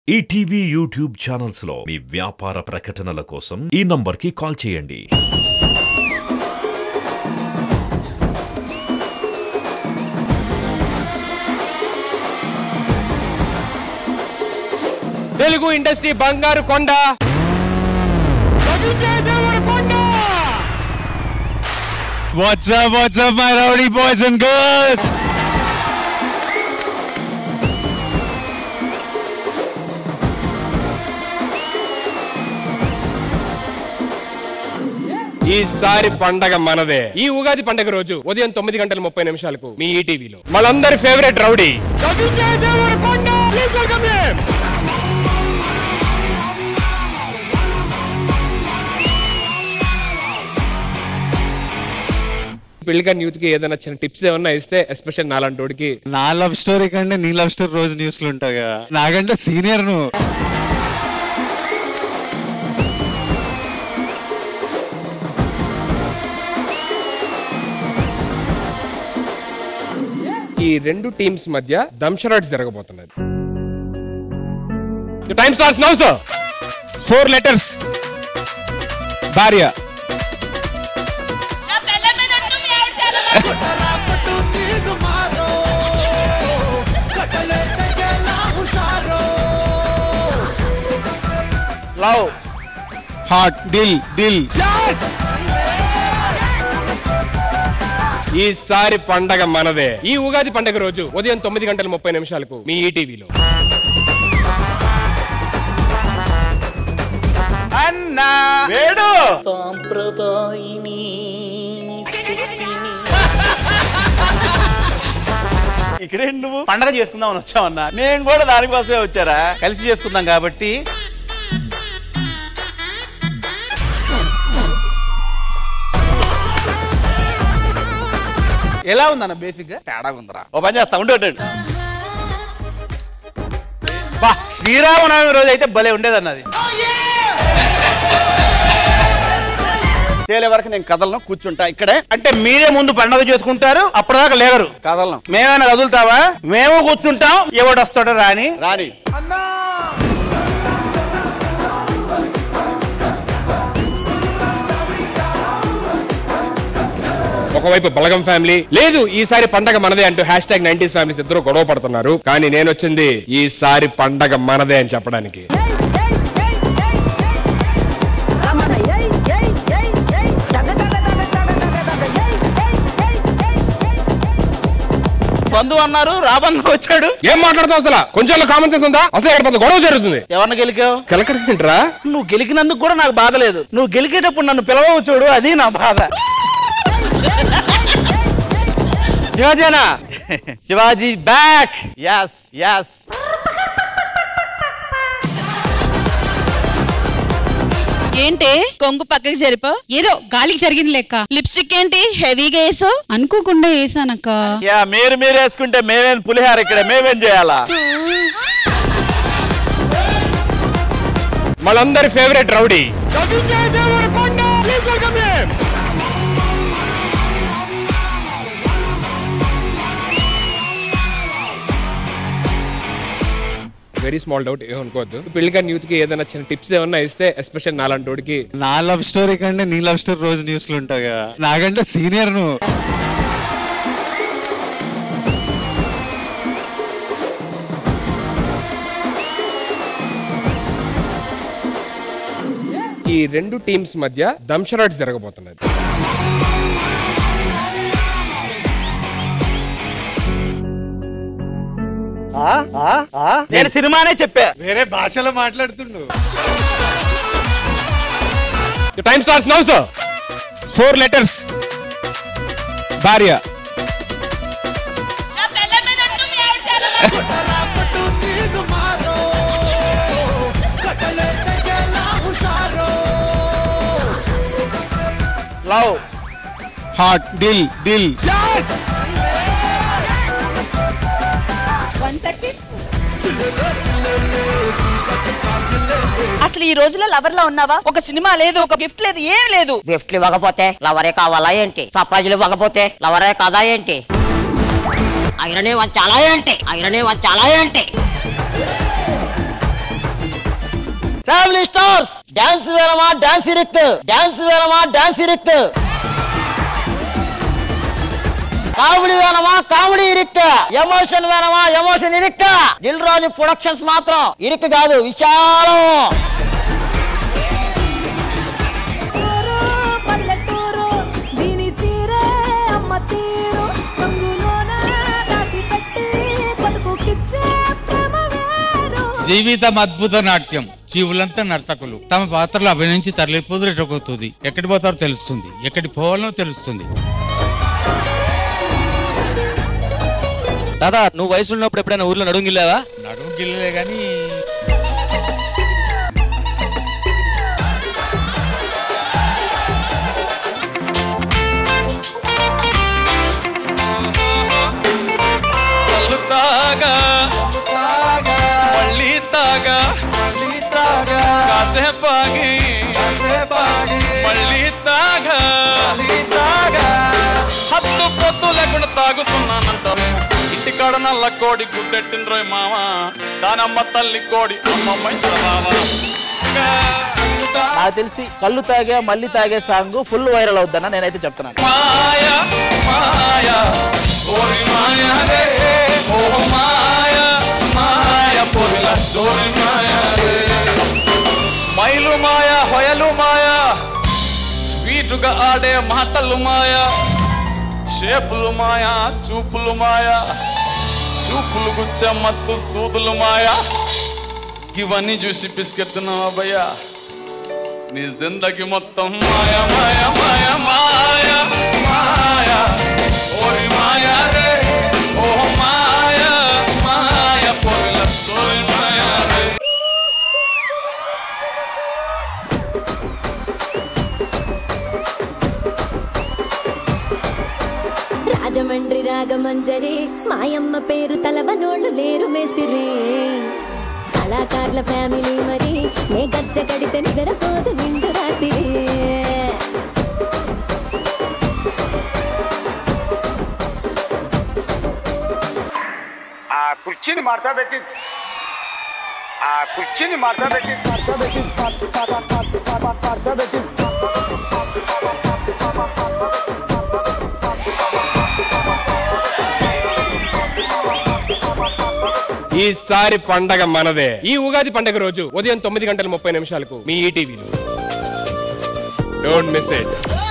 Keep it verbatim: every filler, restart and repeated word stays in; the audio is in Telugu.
ఈటీవీ యూట్యూబ్ ఛానల్స్ లో మీ వ్యాపార ప్రకటనల కోసం ఈ నంబర్కి కాల్ చేయండి. తెలుగు ఇండస్ట్రీ బంగారు కొండ What's up, what's up, my rowdy boys and girls? ఈసారి పండగ మనదే. ఈ ఉగాది పండగ రోజు ఉదయం తొమ్మిది గంటల ముప్పై నిమిషాలకు మీ ఈటీవీలో మనందరి ఫేవరెట్ రౌడీ పెళ్లికన్ యూత్ కి ఏదైనా చిన్న టిప్స్ ఏమన్నా ఇస్తే ఎస్పెషల్ నాలంటోడికి. నా లవ్ స్టోరీ కంటే నీ లవ్ స్టోరీ రోజు న్యూస్ లో ఉంటాగా, నాకంటే సీనియర్ నువ్వు. ఈ రెండు టీమ్స్ మధ్య దంషరాట్ జరగబోతున్నది. Time starts now sir. Four letters. భార్య. లవ్. హార్ట్. దిల్. దిల్. ఈసారి పండగ మనదే. ఈ ఉగాది పండగ రోజు ఉదయం తొమ్మిది గంటల ముప్పై నిమిషాలకు మీ ఈటీవీలో. అన్నా వేడు సాంప్రదాయిని ఇక్కడే నువ్వు పండగ చేసుకుందామని వచ్చావన్నా, నేను కూడా దానికోసమే వచ్చారా, కలిసి చేసుకుందాం కాబట్టి. ఎలా ఉందన్న? బేసిక్ గా తేడా ఉందరా. ఓ పని చేస్తా ఉండే బా శ్రీరామనవమి రోజు అయితే భలే ఉండేదన్నది. తేలే వరకు నేను కదలను, కూర్చుంటా ఇక్కడే. అంటే మీరే ముందు పండుగ చేసుకుంటారు, అప్పటిదాకా లేగరు. కదలను. మేమైనా కదులుతావా? మేము కూర్చుంటాం, ఎవడొస్తాడో రాని రాని. ఒకవైపు బలగం ఫ్యామిలీ లేదు ఈసారి పండగ మనదే అంటూ హ్యాష్ ట్యాగ్ నైన్టీస్ ఫ్యామిలీస్ ఇద్దరు గొడవ పడుతున్నారు. కానీ నేను వచ్చింది ఈసారి పండగ మనదే అని చెప్పడానికి. బంధు అన్నారు, రాబంధు వచ్చాడు. ఏం మాట్లాడుతావు అసలు? కొంచెం కామన్ సెన్స్ ఉందా? అసలు ఇక్కడ పెద్ద గొడవ జరుగుతుంది. ఎవరిని గెలికావు? కెలకడేంట్రా? నువ్వు గెలికినందుకు కూడా నాకు బాధ లేదు. నువ్వు గెలికేటప్పుడు నన్ను పిలవవు చూడు, అది నా బాధ. శివాజీనా? శివాజీ బ్యాక్. yes yes. ఏంటే కొంగు పక్కకి జరిపా? ఏదో గాలికి జరిగింది లెక్క. లిప్స్టిక్ ఏంటి హెవీగా వేసావు? అనుకోకుండా వేసానక్క. యా మీరు మీరు వేసుకుంటే మేమేం పులిహార ఇక్కడ మేమేం చేయాలా? మనందరి favourite rowdy very small doubt, ఏమనుకోవద్దు. పెళ్లికన్ యూత్ కి ఏదైనా చిన్న టిప్స్ ఏమన్నా ఇస్తే ఎస్పెషల్ నాలంటోడికి. నా లవ్ స్టోరీ కంటే నీ లవ్ స్టోరీ రోజు న్యూస్ లో ఉంటాగా, నాకంటే సీనియర్ నువ్వు. ఈ రెండు టీమ్స్ మధ్య దంషరాట్ జరగబోతున్నది. నేను సినిమానే చెప్పా, వేరే భాషలో మాట్లాడుతుండు. Time starts now sir. Four letters. భార్య. లవ్. హార్ట్. దిల్. దిల్. అసలు ఈ రోజులో లవర్ లో ఉన్నావా? ఒక సినిమా లేదు, ఒక గిఫ్ట్ లేదు, ఏం లేదు. గిఫ్ట్లు ఇవ్వకపోతే లవరే కావాలా ఏంటి? సర్ప్రైజులు ఇవ్వకపోతే లవరే కాదా ఏంటి? ఐరనే వంచాలా ఏంటి? ఐరనే వంచాలా ఏంటి? ఫ్యామిలీ స్టార్స్ డాన్స్ వేరమా డాన్స్ ఇరుక్కు డాన్స్ వేరమా డాన్స్ ఇరుక్కు కామెడీ వేనమా కామెడీ ఇరుక్కు ఎమోషన్ వేనమా ఎమోషన్ ఇరుక్కు దిల్ రాజు ప్రొడక్షన్స్ మాత్రం ఇరుక్కు కాదు విశాలం. జీవితం అద్భుత నాట్యం. జీవులంతా నర్తకులు. తమ పాత్రలు అభినయించి తరలిపోదు ఎటుకోతుంది. ఎక్కడి పోతారో తెలుస్తుంది, ఎక్కడి పోవాలనో తెలుస్తుంది. దాదా నువ్వు వయసు ఉన్నప్పుడు ఎప్పుడైనా ఊర్లో నడుము గిల్లావా? నడుము గిల్లలే గాని హద్దు పొద్దు లేకుండా తాగుతున్నానంటారు. ఇంటికాడ నల్ల కోడి గుడ్డెట్టిండ్రోయ్ మామ, దానమ్మ తల్లి కోడి అమ్మమ్మ నాకు తెలిసి కళ్ళు తాగే మళ్ళీ తాగే సాంగ్ ఫుల్ వైరల్ అవుద్దన్న నేనైతే చెప్తున్నాను. మాయా మాయా ఓరి మాయా రే ఓ మాయా మాయా పోరిల స్టోరీ మాయా రే స్మైలు మాయా హొయలు మాయా స్వీటుగా ఆడే మాటలు మాయా షేపులు మాయా చూపులు మాయా చూపులు గుచ్చ మత్తు సూదులు మాయా ఇవన్నీ చూసి పిసికెత్తున్నావా భయ్యా నీ జిందగీ మొత్తం మాయా మాయా మాయా మాయా మాయా ఓరి మాయా రే ఓ మాయా మాయా పోయిల స్టోరీ మాయా రే. రాజమండ్రి రాగమంజరి మాయమ్మ పేరు తలవనోళ్ళు లేరు మేస్తిరి కళాకారుల ఫ్యామిలీ మరి నే గచ్చ కడితే నిద్రపోదు నిండు రాత్రి ఆ కుర్చీని మార్తా పెట్టి ఆ కుర్చీని మార్తా పెట్టి మార్తా పెట్టి మార్తా పెట్టి ఈసారి పండగ మనదే. ఈ ఉగాది పండగ రోజు ఉదయం తొమ్మిది గంటల ముప్పై నిమిషాలకు మీ ఈటీవీలో డోంట్ మిస్ ఇట్.